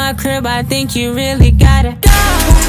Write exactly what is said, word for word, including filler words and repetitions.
my crib, I think you really gotta go.